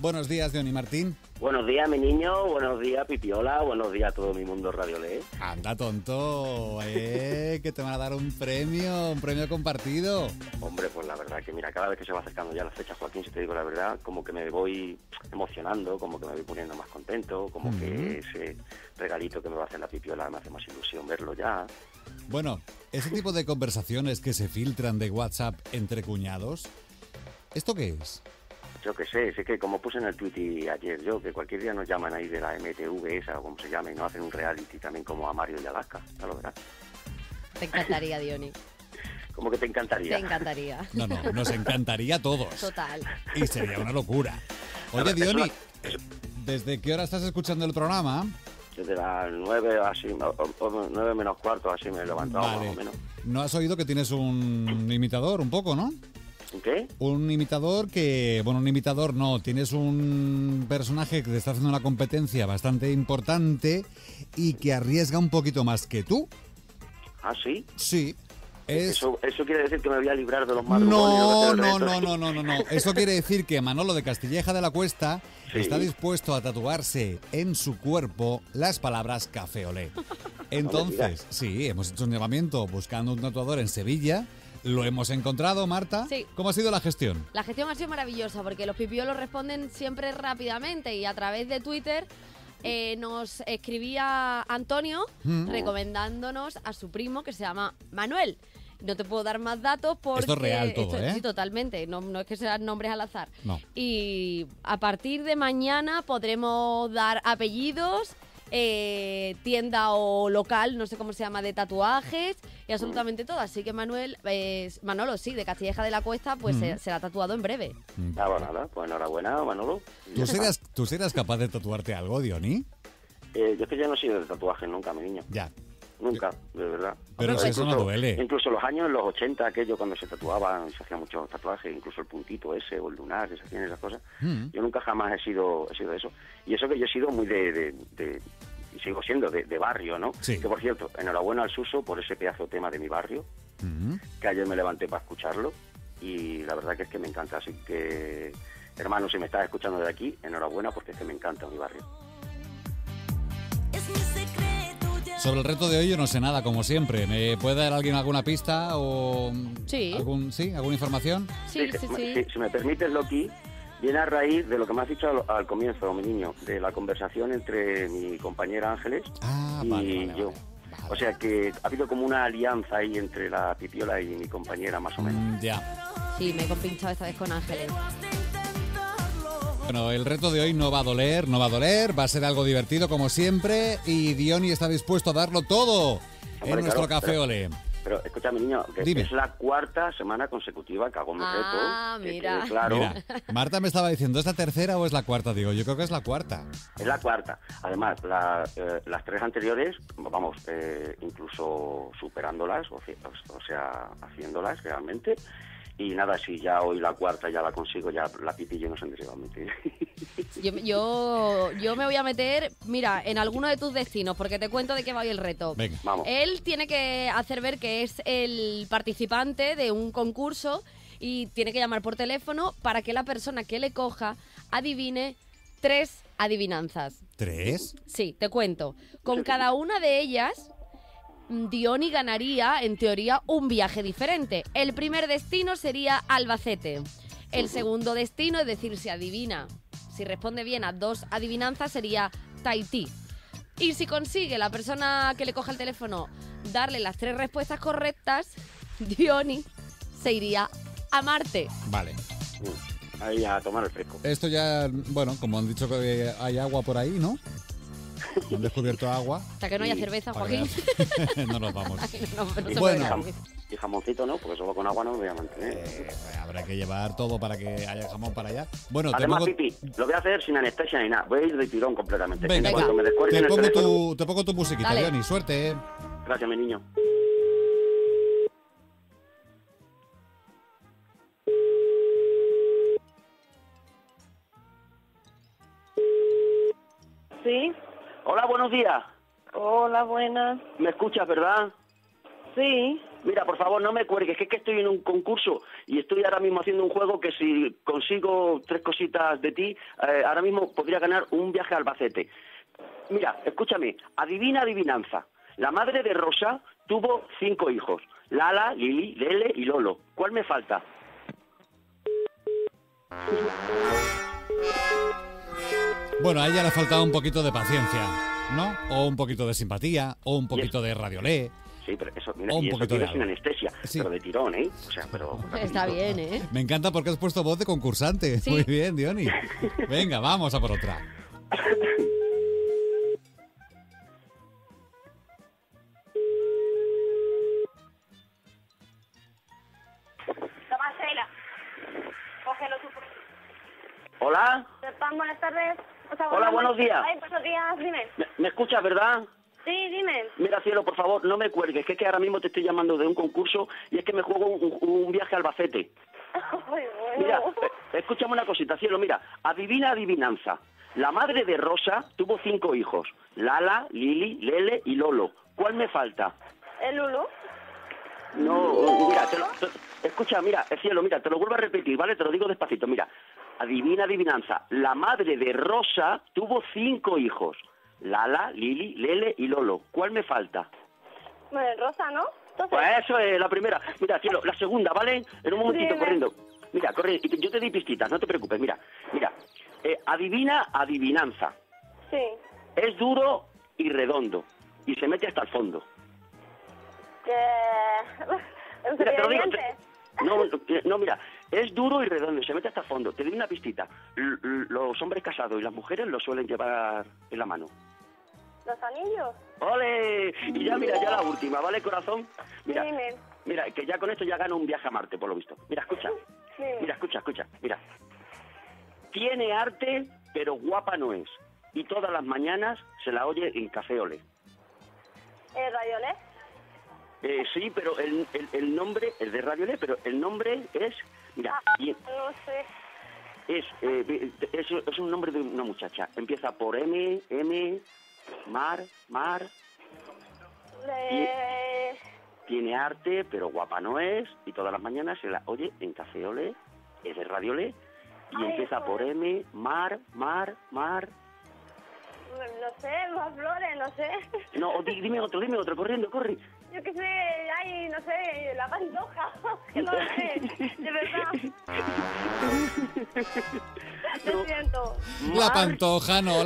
Buenos días, Diony Martín. Buenos días, mi niño. Buenos días, Pipiola. Buenos días a todo mi mundo Radiolé. Anda, tonto, que te van a dar un premio compartido. Hombre, pues la verdad que mira, cada vez que se va acercando ya la fecha, Joaquín, si te digo la verdad, como que me voy emocionando, como que me voy poniendo más contento, como que ese regalito que me va a hacer la Pipiola me hace más ilusión verlo ya. Bueno, ese tipo de conversaciones que se filtran de WhatsApp entre cuñados, ¿esto qué es? Yo qué sé, sé que como puse en el Twitter ayer yo, que cualquier día nos llaman ahí de la MTV esa o como se llame, y nos hacen un reality también como a Mario y Alaska, ya lo verás. Te encantaría, Diony. ¿Cómo que te encantaría? Te encantaría. No, nos encantaría a todos. Total. Y sería una locura. Oye, Diony, ¿desde qué hora estás escuchando el programa? Desde las 9 así, o 9 menos cuarto así me he levantado Vale. más o menos. ¿No has oído que tienes un imitador un poco, no? ¿Qué? Un imitador tienes un personaje que te está haciendo una competencia bastante importante y que arriesga un poquito más que tú. ¿Ah, sí? Sí. ¿Eso quiere decir que me voy a librar de los matrimonios? No. Eso quiere decir que Manolo de Castilleja de la Cuesta Sí. está dispuesto a tatuarse en su cuerpo las palabras café olé. Entonces, sí, hemos hecho un llamamiento buscando un tatuador en Sevilla. Lo hemos encontrado, Marta. Sí. ¿Cómo ha sido la gestión? La gestión ha sido maravillosa porque los pipiolos responden siempre rápidamente y a través de Twitter nos escribía Antonio recomendándonos a su primo que se llama Manuel. No te puedo dar más datos porque... Esto es real todo, ¿eh? Sí, totalmente. No es que sean nombres al azar. No. Y a partir de mañana podremos dar apellidos, tienda o local, no sé cómo se llama, de tatuajes y absolutamente todo. Así que Manolo, sí, de Castilleja de la Cuesta, pues será tatuado en breve. Nada, pues enhorabuena, Manolo. ¿Tú serás capaz de tatuarte algo, Diony? Yo es que ya no he sido de tatuajes nunca, mi niño. Ya. Nunca, de verdad. Pero si eso no duele. Incluso los años, los 80, aquello cuando se tatuaban, se hacía muchos tatuajes, incluso el puntito ese o el lunar, que se hacían esas cosas. Yo nunca jamás he sido eso. Y eso que yo he sido muy y sigo siendo de barrio, ¿no? Sí. Que por cierto, enhorabuena al Suso por ese pedazo tema de mi barrio, que ayer me levanté para escucharlo y la verdad que es que me encanta. Así que, hermano, si me estás escuchando de aquí, enhorabuena porque es que me encanta mi barrio. Sobre el reto de hoy yo no sé nada, como siempre. ¿Me puede dar alguien alguna pista o Sí. alguna información? Sí. Si me permites, Loki, viene a raíz de lo que me has dicho al comienzo, mi niño, de la conversación entre mi compañera Ángeles y vale, yo. vale. O sea que ha habido como una alianza ahí entre la Pipiola y mi compañera, más o menos. Ya. Sí, me he compinchado esta vez con Ángeles. Bueno, el reto de hoy no va a doler, va a ser algo divertido como siempre y Diony está dispuesto a darlo todo en nuestro café olé. Pero escúchame, niño, que Dime. es la 4ª semana consecutiva que hago mi reto. Ah, que mira. quede claro. Mira, Marta me estaba diciendo, ¿es la tercera o es la cuarta? Digo, yo creo que es la cuarta. Es la 4ª. Además, las 3 anteriores, vamos, incluso superándolas, o sea, haciéndolas realmente. Y nada, si ya hoy la 4ª ya la consigo, ya la Pipi y yo no sé si va a mentir. Yo me voy a meter, mira, en alguno de tus destinos, porque te cuento de qué va hoy el reto. Venga. Vamos. Él tiene que hacer ver que es el participante de un concurso y tiene que llamar por teléfono para que la persona que le coja adivine 3 adivinanzas. ¿3? Sí, te cuento. Con cada una de ellas, Diony ganaría, en teoría, un viaje diferente. El primer destino sería Albacete. El segundo destino, es decir, si responde bien a 2 adivinanzas, sería Tahití. Y si consigue la persona que le coja el teléfono darle las 3 respuestas correctas, Diony se iría a Marte. Vale. Ahí a tomar el fresco. Esto ya, bueno, como han dicho que hay agua por ahí, ¿no? Han descubierto agua. Hasta que no haya cerveza, Para Joaquín. que no nos vamos. No se puede Bueno. dormir. Y jamoncito no, porque solo con agua no me voy a mantener. Habrá que llevar todo para que haya jamón para allá. Bueno, Además, Pipi, lo voy a hacer sin anestesia ni nada. Voy a ir de tirón completamente. Venga, En cuanto me descuelguen el teléfono- te pongo tu musiquita, Dale. Diony. Suerte. Gracias, mi niño. Sí, Hola, buenos días. hola, buenas. ¿Me escuchas, verdad? Sí, Mira, por favor, no me cuelgues, que es que estoy en un concurso y estoy ahora mismo haciendo un juego que si consigo 3 cositas de ti, ahora mismo podría ganar un viaje a Albacete. Mira, escúchame, adivina adivinanza. La madre de Rosa tuvo 5 hijos, Lala, Lili, Lele y Lolo. ¿Cuál me falta? Bueno, a ella le ha faltado un poquito de paciencia, ¿no? O un poquito de simpatía, o un poquito de radiolé. Sí, pero eso, mira, O un y eso poquito tiene de sin algo. anestesia, Sí. pero de tirón, ¿eh? O sea, pero... Está bien, ¿eh? Me encanta porque has puesto voz de concursante. Sí. Muy bien, Diony. Venga, vamos a por otra. Toma, Sheila. Cógelo tú. Hola, Pan, buenas tardes. O sea, Hola, buenos días. Ay, buenos días, dime. ¿me escuchas, verdad? Sí, dime. Mira, cielo, por favor, no me cuelgues, que es que ahora mismo te estoy llamando de un concurso y es que me juego un viaje a Albacete. Ay, bueno. Mira, escúchame una cosita, cielo, mira, adivina adivinanza. La madre de Rosa tuvo 5 hijos, Lala, Lili, Lele y Lolo. ¿Cuál me falta? ¿El Lulu? No, mira, escucha, mira, cielo, mira, te lo vuelvo a repetir, ¿vale? Te lo digo despacito, mira. Adivina adivinanza. La madre de Rosa tuvo 5 hijos, Lala, Lili, Lele y Lolo. ¿Cuál me falta? Bueno, Rosa, ¿no? Entonces, Pues eso es la primera. Mira, cielo, la segunda, ¿vale? En un momentito, Dime. corriendo. Mira, corre, y yo te di pistitas, no te preocupes, mira. Adivina adivinanza. sí. Es duro y redondo, y se mete hasta el fondo. ¿En Mira, te lo digo. seriamente? No, mira, es duro y redondo, y se mete hasta el fondo. Te doy una pistita. Los hombres casados y las mujeres lo suelen llevar en la mano. ¿Los anillos? ¡Ole! Y ya, mira, ya la última, ¿vale, corazón? Mira, Dime. mira, que ya con esto ya gano un viaje a Marte, por lo visto. Mira, escucha. Dime. Mira, escucha, mira. Tiene arte, pero guapa no es. Y todas las mañanas se la oye en Café Olé. ¿Rayolé? Sí, pero el nombre, el de Radio Olé, pero el nombre es... Mira, No sé. es un nombre de una muchacha. Empieza por M, Mar. Tiene arte, pero guapa no es. Y todas las mañanas se la oye en Café Olé. Es de Radio Olé. Y Ay, empieza por M, Mar. No sé, más flores, no sé. No, dime otro, corriendo, corre. Yo qué sé, ay, no sé, la pantoja. Que no lo sé, de verdad. Lo siento. La pantoja no.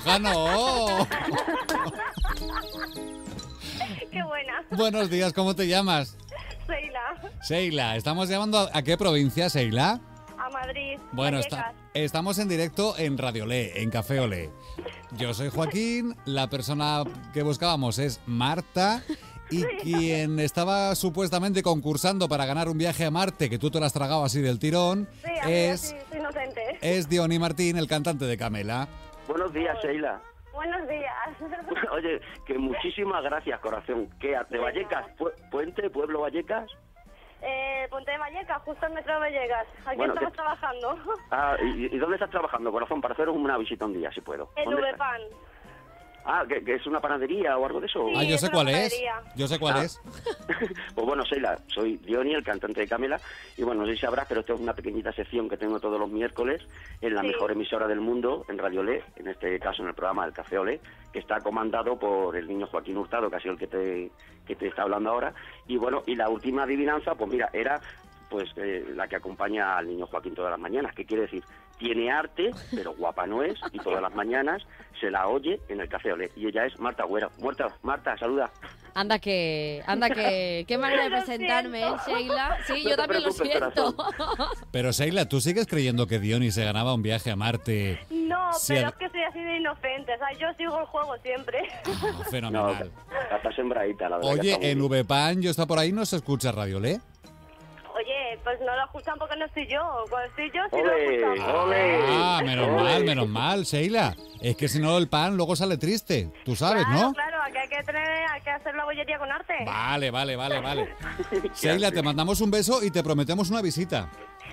Qué buena. Buenos días, ¿cómo te llamas? Sheila, Sheila, ¿estamos llamando a qué provincia, Sheila? a Madrid. Bueno, Vallecas. estamos en directo en Radio Olé, en Café Olé. Yo soy Joaquín, la persona que buscábamos es Marta y quien estaba supuestamente concursando para ganar un viaje a Marte, que tú te lo has tragado así del tirón, Sí, a mí es soy inocente. Diony Martín, el cantante de Camela. Buenos días, Sheila. Buenos días. Oye, que muchísimas gracias, corazón. ¿Qué? ¿De Vallecas? ¿Puente? ¿Pueblo Vallecas? Ponte de Vallecas, justo en Metro de Vallecas. Aquí Bueno, estamos trabajando. Ah, ¿y dónde estás trabajando, corazón? Para haceros una visita un día, si puedo. En ¿Dónde estás? Ubepan. Ah, ¿que es una panadería o algo de eso? Sí. Ah, yo es sé una cuál es. panadería. Yo sé cuál Ah. es. Pues bueno, Sheila, soy Diony, el cantante de Camela, y bueno, no sé si sabrás, pero esto es una pequeñita sección que tengo todos los miércoles en la Sí. mejor emisora del mundo, en Radio Olé, en este caso en el programa del Café Olé, que está comandado por el niño Joaquín Hurtado, que ha sido el que te está hablando ahora, y bueno, y la última adivinanza, pues mira, era pues la que acompaña al niño Joaquín todas las mañanas. ¿Qué quiere decir? Tiene arte, pero guapa no es, y todas las mañanas se la oye en el Café Olé. Y ella es Marta Güera. Marta, saluda. Anda que, qué manera de Lo presentarme, siento. Sheila. Sí, No yo te también lo preocupes, siento. Pero Sheila, ¿tú sigues creyendo que Diony se ganaba un viaje a Marte? No, Sí, pero al- es que soy así de inocente. O sea, yo sigo el juego siempre. Ah, No, fenomenal. está sembradita, la verdad. que Oye, está muy en bien. Ubepan, yo está por ahí, ¿no se escucha Radio Olé? Oye, pues no lo escuchan porque no estoy yo. Cuando estoy yo, sí lo ¡Ole! escuchan. ¡Ole! Ah, ¡Ole! menos mal, Sheila. Es que si no el pan luego sale triste, tú sabes, Claro, ¿no? claro, aquí hay que hacer la bollería con arte. Vale. Sheila, te mandamos un beso y te prometemos una visita. Vale,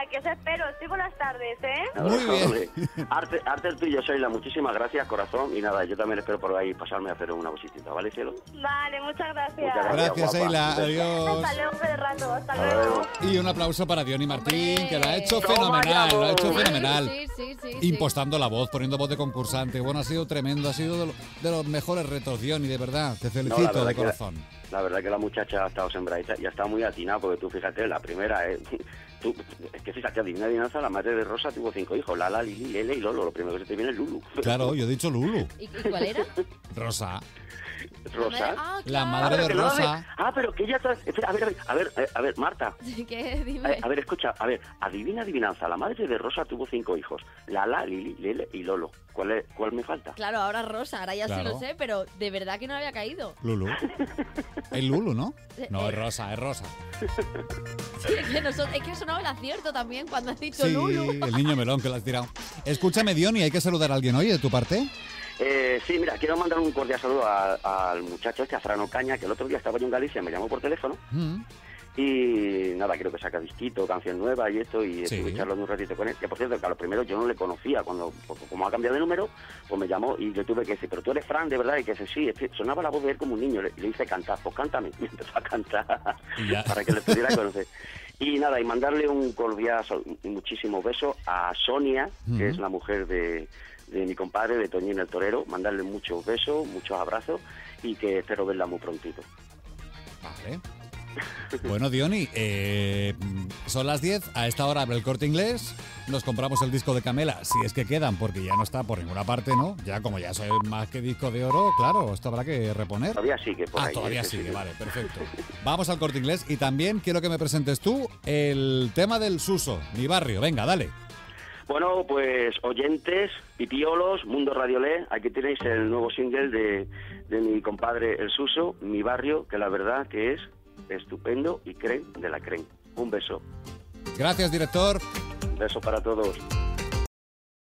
aquí os espero. Estoy por las tardes, ¿eh? Muy bien. Hombre, arte el tuyo, Sheila. Muchísimas gracias, corazón. Y nada, yo también espero por ahí pasarme a hacer una visitita, ¿vale, cielo? Vale, muchas gracias. Muchas Gracias, guapa. Sheila. Un beso. Adiós. Hasta luego, de rato. Hasta Hasta luego. luego. Y un aplauso para Diony Martín, Hombre. que lo ha hecho ¡Toma fenomenal, ya, lo ha hecho vos! fenomenal. Sí. Impostando la voz, poniendo voz de concursante. Bueno, ha sido tremendo, ha sido de los mejores retos, Diony, de verdad. Te No, felicito la verdad de que corazón. La verdad que la muchacha ha estado sembradita y ha estado muy atinada, porque tú fíjate, la primera es... es que fíjate, adivina adivinanza, la madre de Rosa tuvo 5 hijos, Lala, Lili, Lele y Lolo. Lo primero que se te viene es Lulu. Claro, yo he dicho Lulu. ¿Y cuál era? Rosa. Rosa. Ah, La claro. madre de pero que no, Rosa. pero que ella... Espera, a ver, Marta. ¿Qué? Dime. A ver, escucha, a ver, adivinanza. La madre de Rosa tuvo 5 hijos, Lala, Lili, Lele y Lolo. ¿Cuál me falta? Claro, ahora Rosa, ahora ya sí Claro. lo sé, pero de verdad que no había caído. Lulu. Es Lulu, ¿no? No, es Rosa, es Rosa. Sí, es que ha sonado el acierto también cuando has dicho Sí, Lulu. el niño melón que lo has tirado. Escúchame, Diony, ¿hay que saludar a alguien hoy de tu parte? Sí, mira, quiero mandar un cordial saludo al muchacho a Frano Caña, que el otro día estaba yo en Galicia, me llamó por teléfono. Mm. Y nada, creo que saca disquito, canción nueva y esto, y Sí. estuve charlando un ratito con él. Que por cierto, que a lo primero yo no le conocía, como ha cambiado de número, pues me llamó y yo tuve que decir, pero tú eres Fran, de verdad, y que dice, sí, es que sonaba la voz de él como un niño, y le hice cantar, pues cántame, y empezó a cantar Y ya. para que le pudiera conocer. Y nada, y mandarle un cordial y muchísimo beso a Sonia, Ujú. que es la mujer de mi compadre, de Toñín el Torero, mandarle muchos besos, muchos abrazos, y que espero verla muy prontito. Vale. Bueno, Diony, son las 10. A esta hora abre el Corte Inglés. Nos compramos el disco de Camela, si es que quedan, porque ya no está por ninguna parte, ¿no? Ya como ya soy más que disco de oro, claro, esto habrá que reponer. Todavía sigue por ahí. Todavía sí, sigue, sí. vale, perfecto. Vamos al Corte Inglés y también quiero que me presentes tú el tema del Suso, mi barrio. Venga, dale. Bueno, pues oyentes, pipiolos, Mundo Radiolé, aquí tenéis el nuevo single de mi compadre El Suso, Mi Barrio, que la verdad que es estupendo y creen de la creen. Un beso. Gracias, director. Un beso para todos.